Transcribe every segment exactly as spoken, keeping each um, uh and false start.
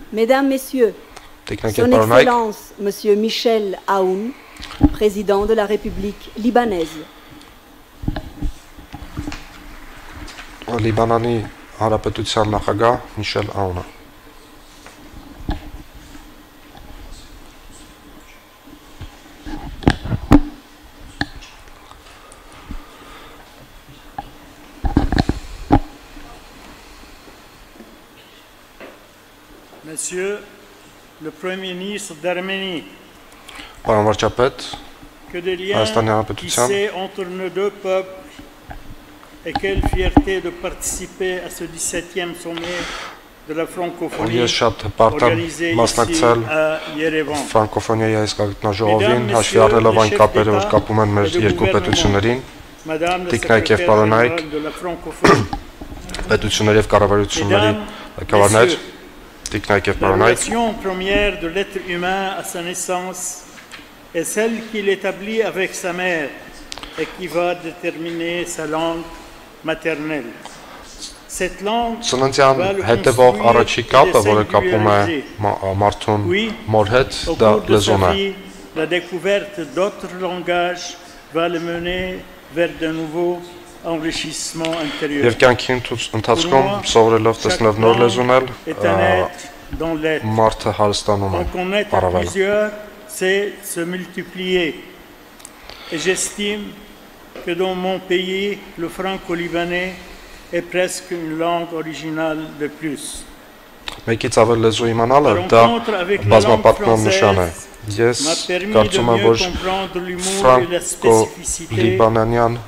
Mesdames, Messieurs, Son Excellence, Monsieur Michel Aoun, président de la République libanaise. Լիբանանի Հանրապետության նախագահ Միշել Աունը։ Monsieur le Premier ministre d'Arménie, Պարոն վարչապետ, que de liens Հայաստանի Հանրապետության tissés entre nos deux peuples et quelle fierté de participer à ce dix-septième sommet de la francophonie Ես շատ հպարտ եմ մասնակցել ֆրանկոֆոնիայի հայկական հաշվի առնելով այն կապերը, որ կապում են մեր երկու պետություններին, տիկնայք եւ պարոնայք, պետությունների եւ կառավարությունների ղեկավարներ, տիկնայք եւ La պարոնայք, relation première de l'être humain à sa naissance est celle qu'il établit avec sa mère et qui va déterminer sa langue maternelle. Cette langue Ծննդյան va le հետևող construire առաջի et կապը, le որը կապում է singulariser. մա- մարդուն Oui, մոր հետ, au դա cours de sa լեզուն է։ vie, la découverte d'autres langages va le mener vers de nouveaux enrichissements intérieurs. Եվ կյանքի ընթուց- ընթացքում սովորելով տեսնելով նոր լեզունել, est un être dans l'être. մարդը հարստանում է, En connaître à առավել։ plusieurs, c'est se multiplier. Et j'estime que dans mon pays, le franco-libanais est presque une langue originale de plus. Մեկից ավել լեզու իմանալը La դա rencontre avec la langue բազմապատկման նշան է։ française Ես m'a permis de կարծում եմ, mieux որ comprendre l'humour et la spécificité ֆրանկո-լիբանանյան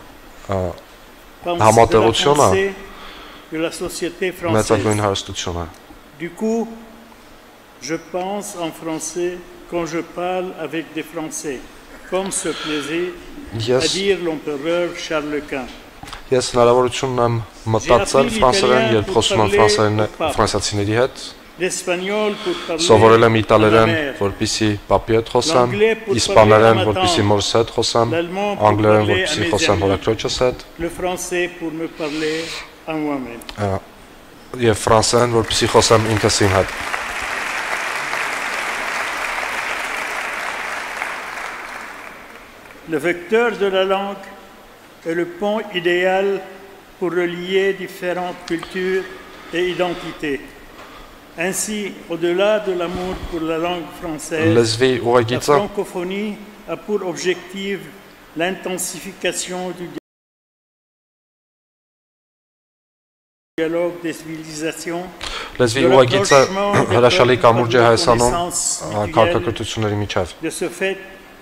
hamothérotiona համատեղությունը de la société française. մեծագույն հարստություն է։ Du coup, je pense en français quand je parle avec des Français, comme se plaisait à Ես dire l'empereur Charles Quint. ես հնարավորություն ունեմ մտածել ֆրանսերեն, երբ խոսում եմ ֆրանսերեն ֆրանսիացիների հետ, L'espagnol pour parler սովորել եմ à la իտալերեն, mer, որպեսզի papi հետ խոսեմ, L'anglais pour իսպաներեն, parler à ma որպեսզի tante, մորս հետ խոսեմ, l'allemand pour անգլերեն, parler à որպեսզի mes խոսեմ amis, հորաքրոջս հետ, le français pour me parler à moi-même. եւ ֆրանսերեն, որպեսզի խոսեմ ինքս իմ հետ։ Le vecteur de la langue est le pont idéal pour relier différentes cultures et identités. Ainsi, au-delà de l'amour pour la langue française, Լեզվի la ուղեկիցը francophonie a pour objectif l'intensification du dialogue des civilisations, լեզվի de ուղեկիցը rapprochement des հրաշալի peuples կամուրջ է par la Հայաստանում connaissance mutuelle. քաղաքակրթությունների միջև։ De ce fait,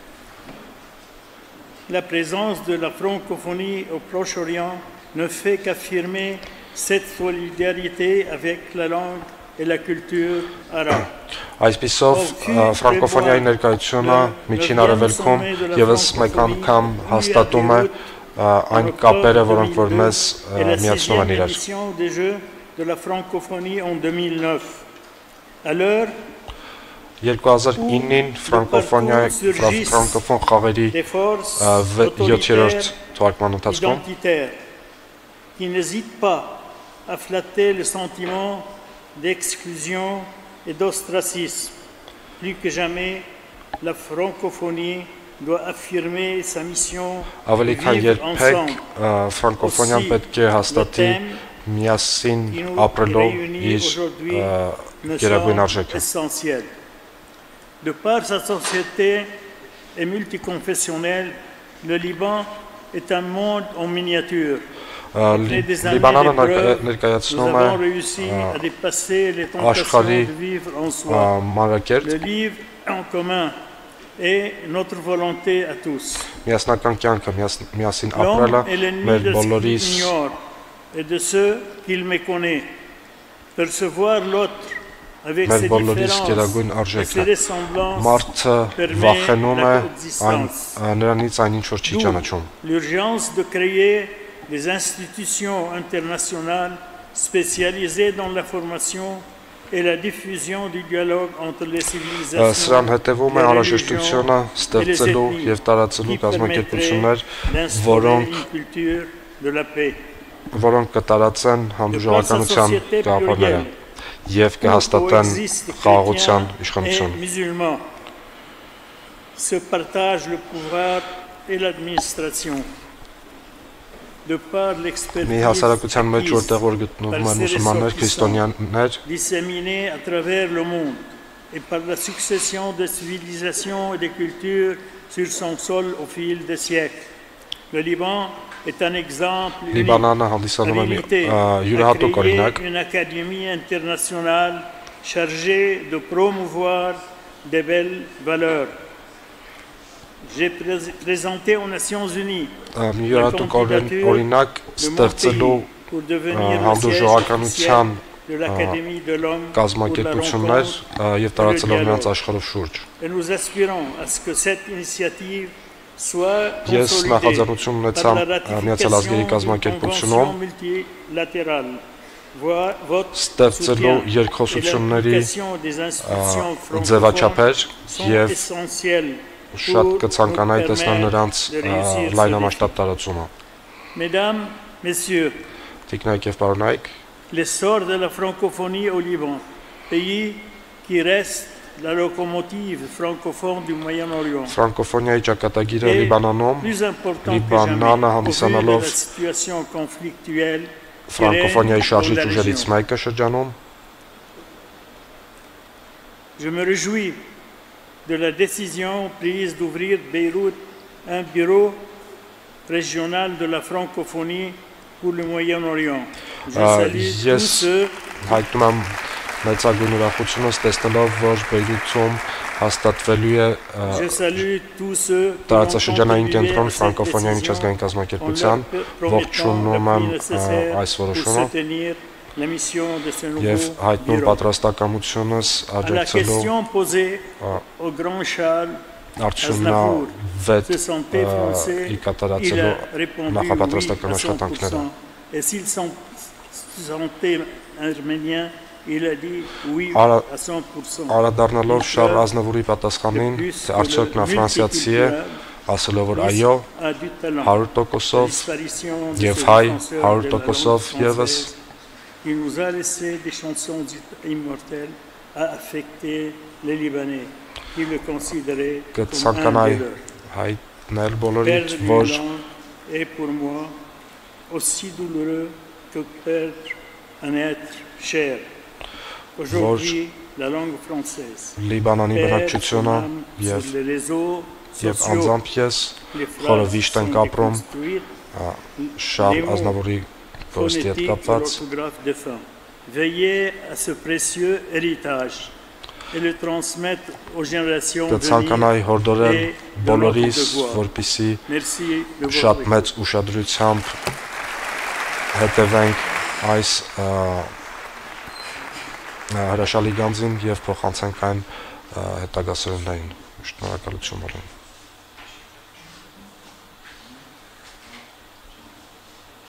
la présence de la francophonie au Proche-Orient ne fait qu'affirmer cette solidarité avec la langue et la culture arabe. Այսպիսով ֆրանկոֆոնիայի ներկայությունը միջին արևելքում եւս մեկ անգամ հաստատում է այն կապերը, որոնք որ մեզ միացնում են իրար։ L'édition des Jeux de la francophonie en deux mille neuf. À l'heure երկու հազար իննին ֆրանկոֆոնիայի ֆրանկոֆոն խաղերի des forces յոթերորդ թվակման ընթացքում identitaires qui n'hésitent pas à flatter le sentiment d'exclusion et d'ostracisme. Plus que jamais, la francophonie doit affirmer sa mission de ավելի քան vivre երբեք ensemble. ֆրանկոֆոնիան պետք է հաստատի միասին Qui nous ապրելով réunit իր aujourd'hui me գերագույն semble արժեքը։ essentiel. De par sa société et multiconfessionnelle, le Liban est un monde en miniature. Après des années Լիբանանը d'épreuves, nous ներկայացնում է avons réussi à dépasser les tentations աշխարհի de vivre en soi. մանրակերտ, Le livre en commun et notre volonté à tous. միասնական կյանքը, միասին ապրելը L'homme est l'ennemi մեր de ce բոլորիս qu'il ignore et de ceux qu'il méconnaît. Percevoir l'autre avec մեր ses բոլորիս différences գերագույն et արժեքն ses է։ ressemblances Մարդը permet վախենում la է այն coexistence. նրանից այն ինչ որ չի D'où ճանաչում։ l'urgence de créer des institutions internationales spécialisées dans la formation et la diffusion du dialogue entre les civilisations, Սրան հետևում է les անհրաժեշտությունը religions ստեղծելու et les եւ տարածելու qui կազմակերպություններ, permettrait d'instaurer որոնք une culture de la paix. որոնք կտարածեն De par sa հանդուրժողականության société գաղափարները։ plurielle, եւ կհաստատեն խաղաղության իշխանությունը։ Musulmans se partagent le pouvoir et l'administration. Մի հասարակության մեջ որտեղ որ գտնվում են մուսուլմաններ, քրիստոնյաներ, disséminés à travers le monde et par la succession de civilisations et de cultures sur son sol au fil des siècles. Le Liban est un exemple unique. Լիբանանը հանդիսանում է յուրահատուկ օրինակ։ Une académie internationale chargée de promouvoir de belles valeurs. J'ai présenté aux Nations Unies la candidature de mon pays pour devenir le siège officiel de l'Académie de l'Homme pour la rencontre et le dialogue. Et nous aspirons à ce que cette initiative soit consolidée par la ratification d'une convention multilatérale. Votre soutien et l'implication des institutions francophones sont essentiels. Շատ կցանկանայի տեսնել նրանց լայնամասշտաբ տարածումը։ Mesdames, Messieurs, Տիկնայք եւ պարոնայք, l'essor de la francophonie au Liban, pays qui reste la locomotive francophone du Moyen-Orient, ֆրանկոֆոնիայի ճակատագիրը Լիբանանում, plus important Լիբանանը հանդիսանալով la situation conflictuelle ֆրանկոֆոնիայի շարժիչ ուժերից մեկը շրջանում, je me réjouis de la décision prise d'ouvrir Beyrouth un bureau régional de la francophonie pour le Moyen-Orient. Je salue tous ceux հայտնում եմ մեծագույն ուրախությունս տեսնելով, որ Բեյրութում հաստատվելու է տարածաշրջանային կենտրոն ֆրանկոֆոնիայի միջազգային կազմակերպության, ողջունում եմ այս որոշումը եւ հայտնում պատրաստակամությունս աջակցելու արդյունավետ ի կատարածելու նախապատրաստական աշխատանքները։ Անդրադառնալով Շարլ Ազնավուրի պատասխանին, թե արդյոք նա ֆրանսիացի է, ասելով որ այո, հարյուր տոկոսով եւ հայ հարյուր տոկոսով եւս Il nous a laissé des chansons immortelles à affecter les Libanais, qui le considéraient comme un de leurs. Perdre une langue est pour moi aussi douloureux que perdre un être cher. Aujourd'hui, la langue française perd son âme sur les réseaux sociaux. Les phrases sont déconstruites, les mots phonétique et orthographe défunt. Veillez à ce précieux héritage et le transmettre aux générations venir et de notre devoir. Merci de votre շատ մեծ ուշադրությամբ հետևենք այս հրաշալի գանձին եւ փոխանցենք այն հետագա սերունդներին։ Շնորհակալություն բոլորին։